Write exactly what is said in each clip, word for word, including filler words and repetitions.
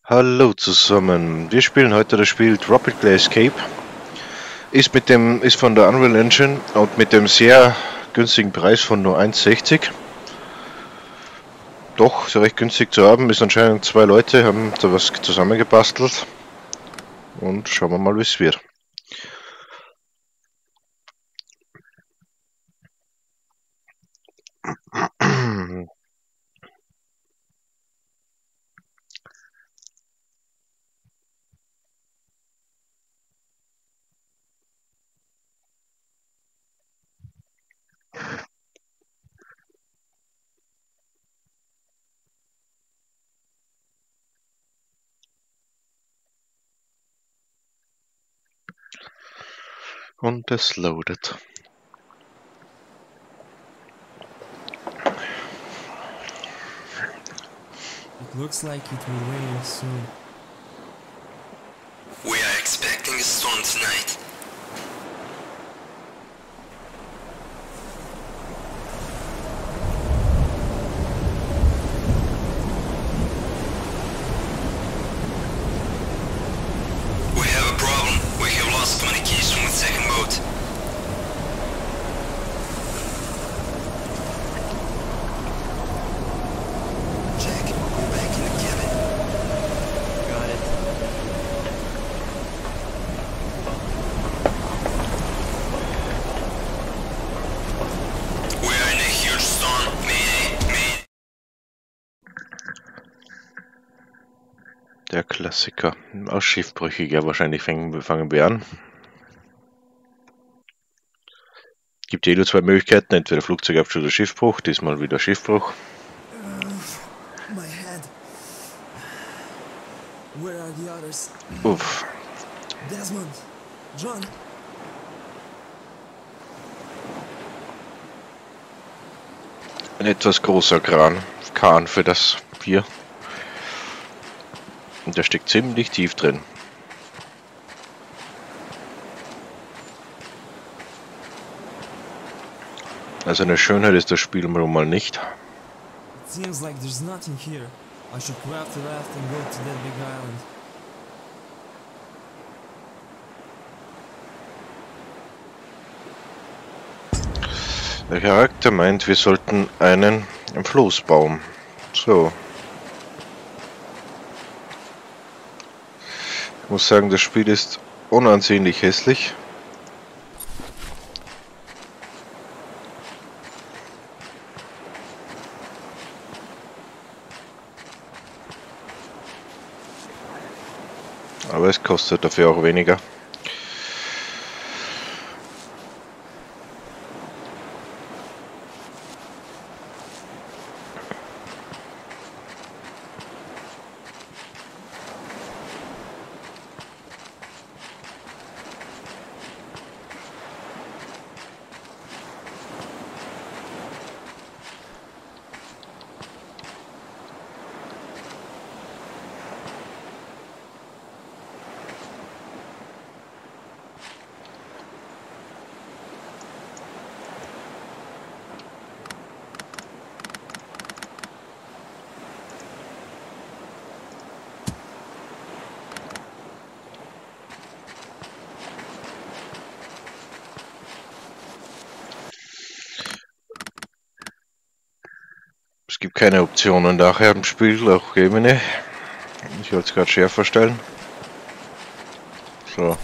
Hallo zusammen. Wir spielen heute das Spiel Tropical Escape. Ist mit dem ist von der Unreal Engine und mit dem sehr günstigen Preis von nur eins sechzig. Doch sehr recht günstig zu haben. Ist anscheinend zwei Leute haben da was zusammengebastelt. Und schauen wir mal, wie es wird. Und es loadet. It looks like it will rain soon. We are expecting a storm tonight. We have a problem. We have lost communication with second boat. Jack, we're back in the cabin. Got it. We are in a huge storm. Mayday, mayday. Der Klassiker. Aus Schiffbrüchiger wahrscheinlich fangen, fangen wir an. Gibt eh nur zwei Möglichkeiten, entweder Flugzeugabsturz oder Schiffbruch. Diesmal wieder Schiffbruch. My head. Where are the others? Uff. Desmond. John. Ein etwas großer Kran. Kahn für das Bier. Und der steckt ziemlich tief drin. Also eine Schönheit ist das Spiel mal nicht. It seems like there's nothing here. I should craft a raft and go to that big island. Der Charakter meint, wir sollten einen im Floß bauen. So. Ich muss sagen, das Spiel ist unansehnlich hässlich. Aber es kostet dafür auch weniger. Es gibt keine Optionen nachher im Spiel, auch Gemini. Ich wollte es gerade schärfer stellen. So.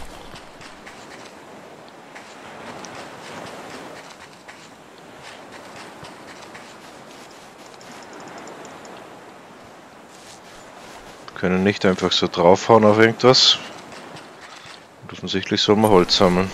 Wir können nicht einfach so draufhauen auf irgendwas. Und offensichtlich soll man Holz sammeln.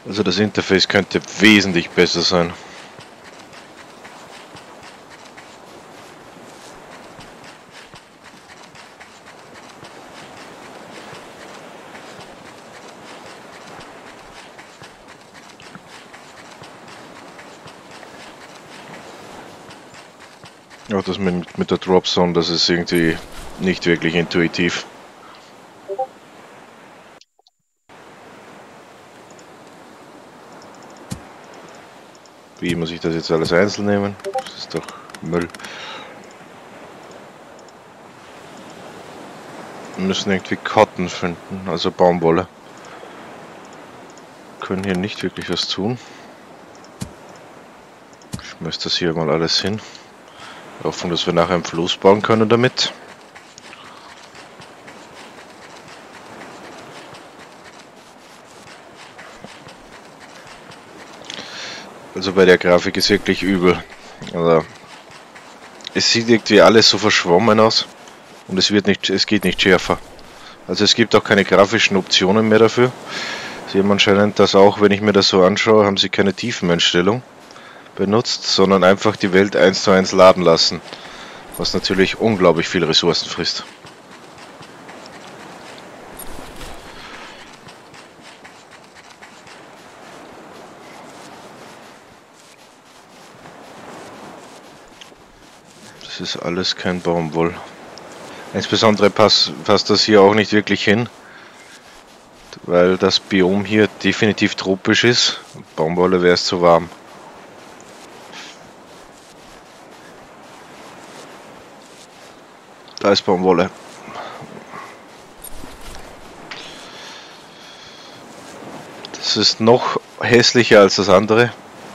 Also das Interface könnte wesentlich besser sein. Auch das mit, mit der Drop Zone, das ist irgendwie nicht wirklich intuitiv. Wie muss ich das jetzt alles einzeln nehmen? Das ist doch Müll. Wir müssen irgendwie Cotton finden, also Baumwolle. Wir können hier nicht wirklich was tun. Ich schmeiß das hier mal alles hin. Hoffen, dass wir nachher einen Fluss bauen können damit. Also bei der Grafik ist wirklich übel. Also es sieht irgendwie alles so verschwommen aus und es wird nicht, es geht nicht schärfer. Also es gibt auch keine grafischen Optionen mehr dafür. Sie haben anscheinend das auch, wenn ich mir das so anschaue, haben sie keine Tiefeneinstellung benutzt, sondern einfach die Welt eins zu eins laden lassen, was natürlich unglaublich viel Ressourcen frisst. Das ist alles kein Baumwoll. Insbesondere passt, passt das hier auch nicht wirklich hin, weil das Biom hier definitiv tropisch ist. Baumwolle wäre es zu warm. Da ist Baumwolle. Das ist noch hässlicher als das andere.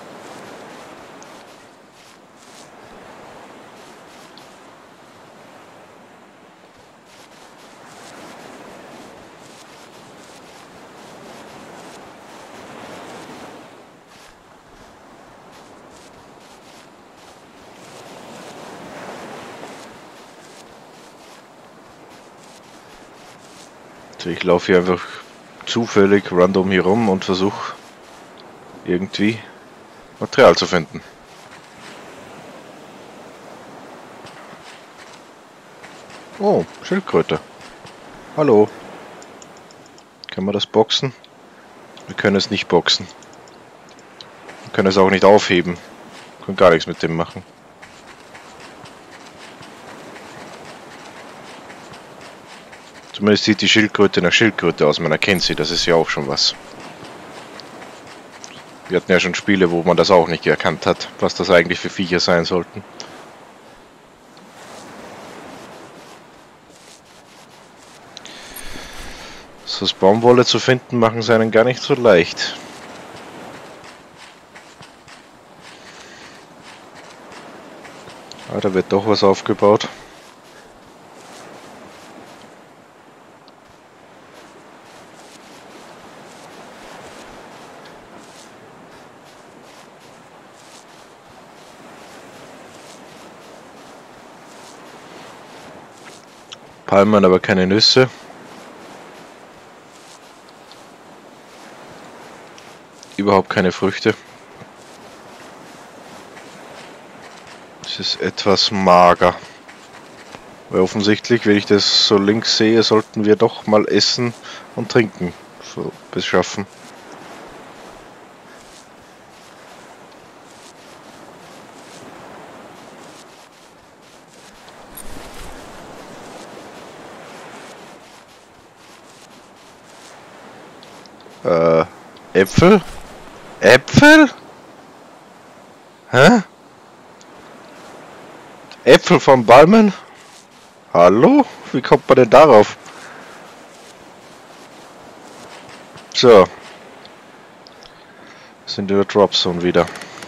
Ich laufe hier einfach zufällig random hier rum und versuche irgendwie Material zu finden. Oh, Schildkröte. Hallo. Können wir das boxen? Wir können es nicht boxen. Wir können es auch nicht aufheben. Wir können gar nichts mit dem machen. Zumindest sieht die Schildkröte nach Schildkröte aus, man erkennt sie, das ist ja auch schon was. Wir hatten ja schon Spiele, wo man das auch nicht erkannt hat, was das eigentlich für Viecher sein sollten. So, das Baumwolle zu finden, machen sie einen gar nicht so leicht. Ah, da wird doch was aufgebaut. Palmen, aber keine Nüsse. Überhaupt keine Früchte. Es ist etwas mager. Weil offensichtlich, wenn ich das so links sehe, sollten wir doch mal Essen und Trinken so beschaffen. Äh, Äpfel? Äpfel? Hä? Äpfel vom Balmen? Hallo? Wie kommt man denn darauf? So. Sind in der Drop Zone wieder.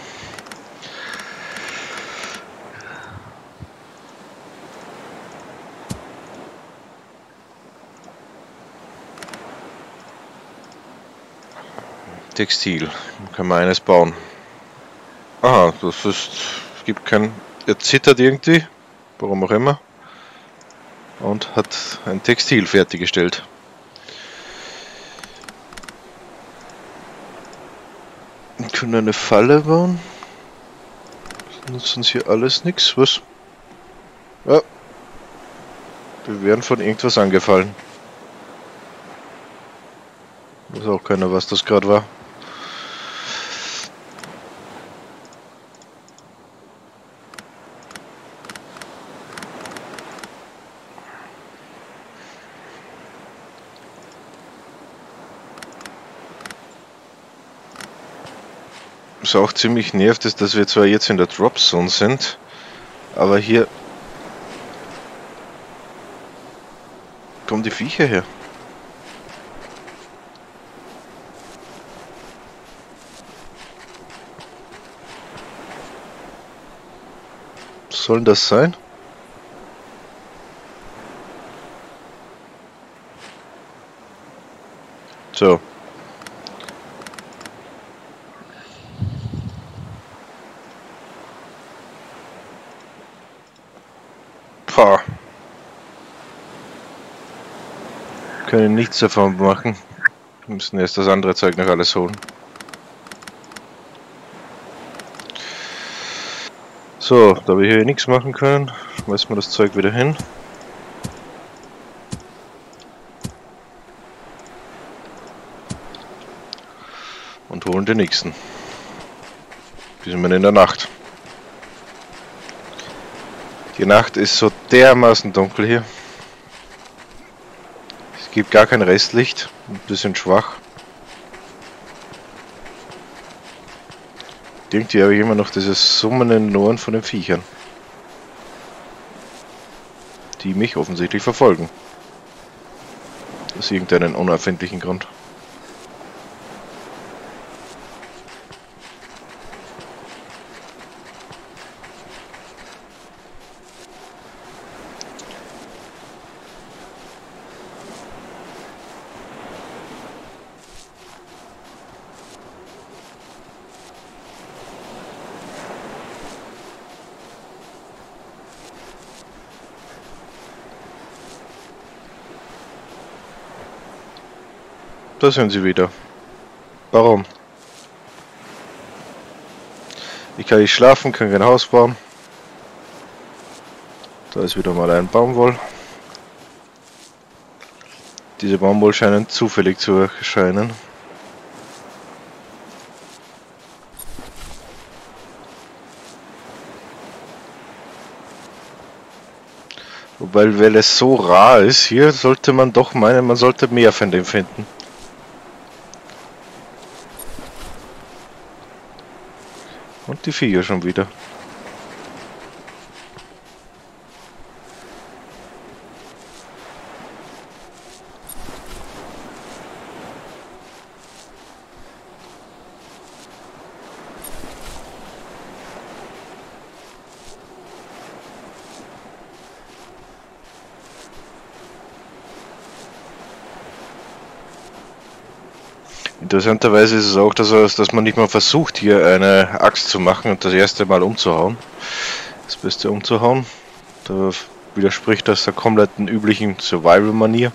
Textil. Können wir eines bauen. Aha, das ist. Es gibt kein. Er zittert irgendwie. Warum auch immer. Und hat ein Textil fertiggestellt. Können eine Falle bauen. Das nutzt uns hier alles nichts. Was? Ja. Wir werden von irgendwas angefallen. Weiß auch keiner, was das gerade war. Was auch ziemlich nervt ist, dass wir zwar jetzt in der Drop Zone sind, aber hier kommen die Viecher her. Was soll denn das sein? So. Pah. Können nichts davon machen. Wir müssen erst das andere Zeug noch alles holen. So, da wir hier nichts machen können, schmeißen wir das Zeug wieder hin. Und holen den nächsten. Wir sind in der Nacht. Die Nacht ist so dermaßen dunkel hier. Es gibt gar kein Restlicht, ein bisschen schwach. Irgendwie habe ich immer noch dieses Summen in den Ohren von den Viechern, die mich offensichtlich verfolgen. Aus irgendeinem unerfindlichen Grund. Da sind sie wieder. Warum? Ich kann nicht schlafen, kann kein Haus bauen. Da ist wieder mal ein Baumwoll. Diese Baumwoll scheinen zufällig zu erscheinen. Wobei, weil es so rar ist, hier sollte man doch meinen, man sollte mehr von dem finden. Und die Viecher schon wieder. Interessanterweise ist es auch, dass, dass man nicht mal versucht, hier eine Axt zu machen und das erste Mal umzuhauen. Das Beste umzuhauen. Da widerspricht das der kompletten üblichen Survival-Manier.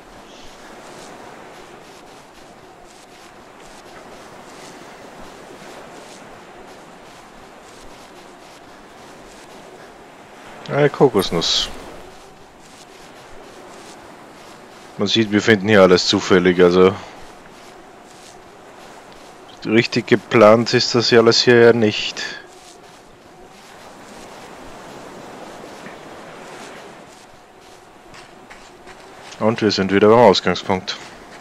Eine Kokosnuss. Man sieht, wir finden hier alles zufällig, also richtig geplant ist das ja alles hier ja nicht. Und wir sind wieder beim Ausgangspunkt.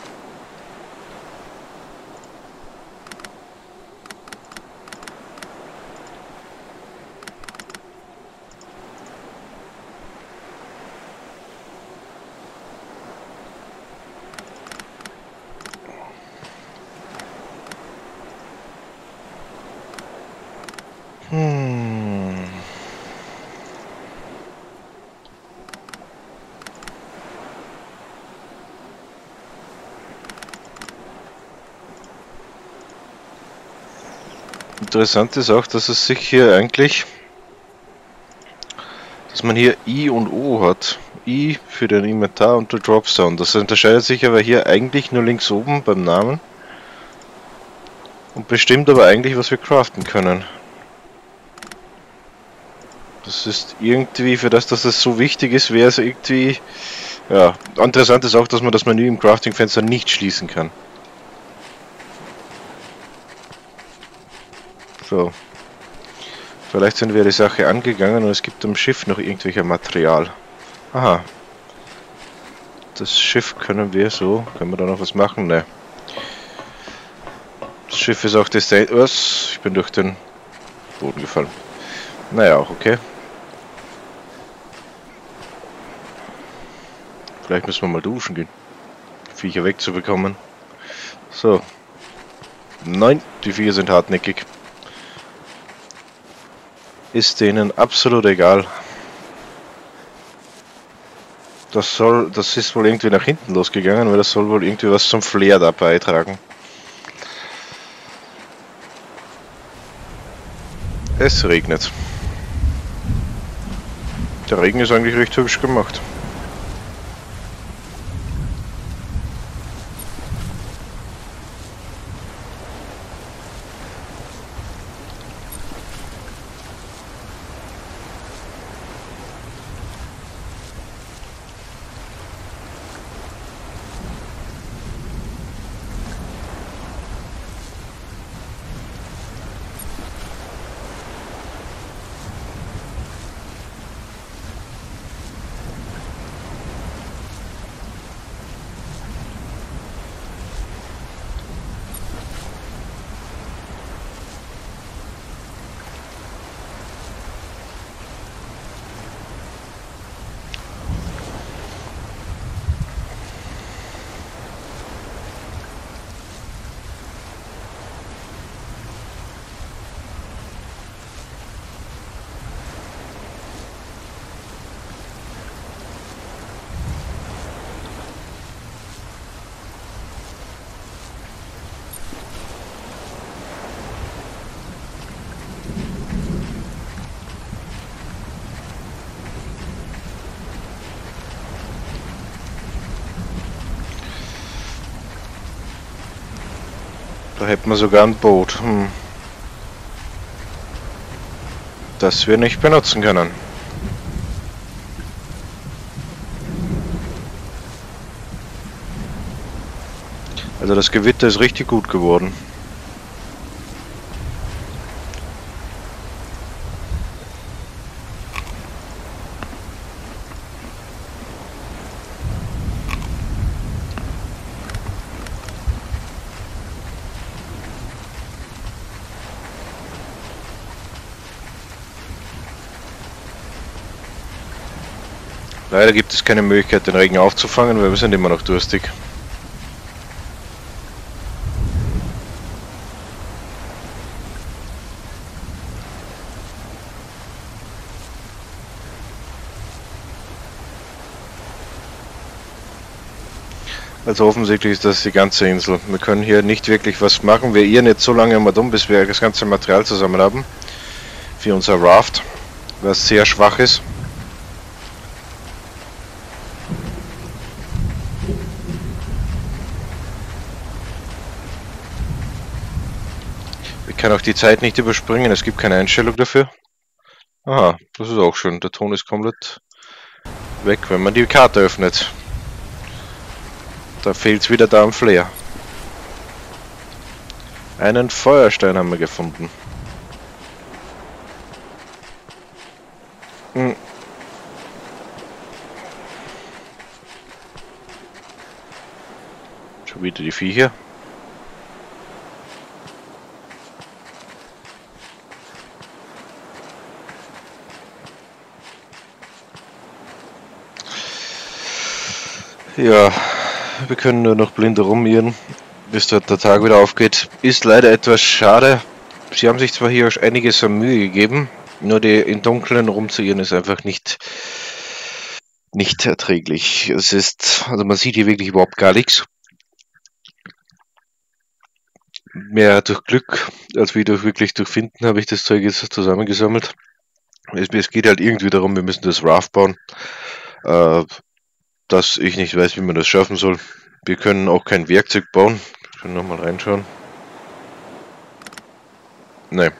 Hm. Interessant ist auch, dass es sich hier eigentlich, dass man hier I und O hat. I für den Inventar und der Dropzone. Das unterscheidet sich aber hier eigentlich nur links oben beim Namen. Und bestimmt aber eigentlich, was wir craften können. Das ist irgendwie, für das, dass das so wichtig ist, wäre es irgendwie... Ja, interessant ist auch, dass man das Menü im Crafting-Fenster nicht schließen kann. So. Vielleicht sind wir die Sache angegangen und es gibt am Schiff noch irgendwelche Material. Aha. Das Schiff können wir so... Können wir da noch was machen? Ne. Das Schiff ist auch das... Was? Ich bin durch den Boden gefallen. Naja, auch okay. Vielleicht müssen wir mal duschen gehen. Die Viecher wegzubekommen. So. Nein, die Viecher sind hartnäckig. Ist denen absolut egal. Das soll, das ist wohl irgendwie nach hinten losgegangen, weil das soll wohl irgendwie was zum Flair da beitragen. Es regnet. Der Regen ist eigentlich recht hübsch gemacht. Da hätten wir sogar ein Boot, hm. das wir nicht benutzen können. Also das Gewitter ist richtig gut geworden. Leider gibt es keine Möglichkeit, den Regen aufzufangen, weil wir sind immer noch durstig. Also offensichtlich ist das die ganze Insel. Wir können hier nicht wirklich was machen. Wir irren jetzt so lange immer dumm, bis wir das ganze Material zusammen haben. Für unser Raft, was sehr schwach ist. Ich kann auch die Zeit nicht überspringen, es gibt keine Einstellung dafür. Aha, das ist auch schön. Der Ton ist komplett weg, wenn man die Karte öffnet. Da fehlt es wieder da am Flair. Einen Feuerstein haben wir gefunden. Hm. Schon wieder die Viecher. Ja, wir können nur noch blind rumirren, bis dort der Tag wieder aufgeht. Ist leider etwas schade. Sie haben sich zwar hier einiges an Mühe gegeben, nur die im Dunkeln rumzuirren ist einfach nicht, nicht erträglich. Es ist, also man sieht hier wirklich überhaupt gar nichts. Mehr durch Glück, als wie durch wirklich durch Finden habe ich das Zeug jetzt zusammengesammelt. Es, es geht halt irgendwie darum, wir müssen das Raft bauen. Äh, dass ich nicht weiß, wie man das schaffen soll. Wir können auch kein Werkzeug bauen. Wir können nochmal reinschauen. Ne.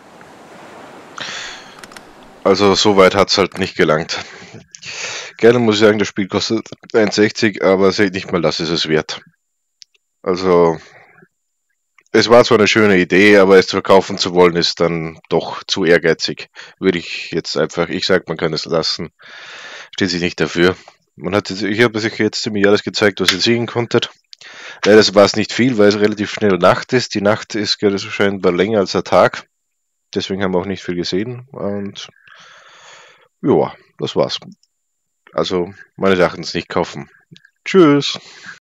Also so weit hat es halt nicht gelangt. Gerne muss ich sagen, das Spiel kostet eins sechzig, aber seht nicht mal, das ist es wert. Also es war zwar eine schöne Idee, aber es verkaufen zu wollen, ist dann doch zu ehrgeizig. Würde ich jetzt einfach, ich sag, man kann es lassen. Steht sich nicht dafür. Man hat jetzt, ich habe euch jetzt ziemlich alles gezeigt, was ihr sehen konntet. Leider war es nicht viel, weil es relativ schnell Nacht ist. Die Nacht ist gerade scheinbar länger als der Tag. Deswegen haben wir auch nicht viel gesehen. Und ja, das war's. Also meines Erachtens nicht kaufen. Tschüss.